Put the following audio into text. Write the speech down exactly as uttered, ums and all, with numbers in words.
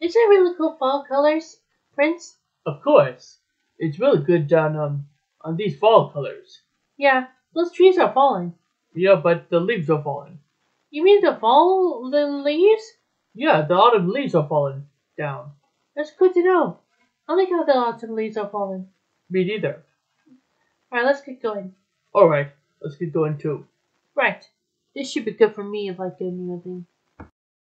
Is it really cool fall colors, Prince? Of course. It's really good on um on these fall colors. Yeah, those trees are falling. Yeah, but the leaves are falling. You mean the fall the leaves? Yeah, the autumn leaves are falling down. That's good to know. I like how the autumn leaves are falling. Me neither. Alright, let's get going. Alright, let's get going too. Right. This should be good for me if I get anything.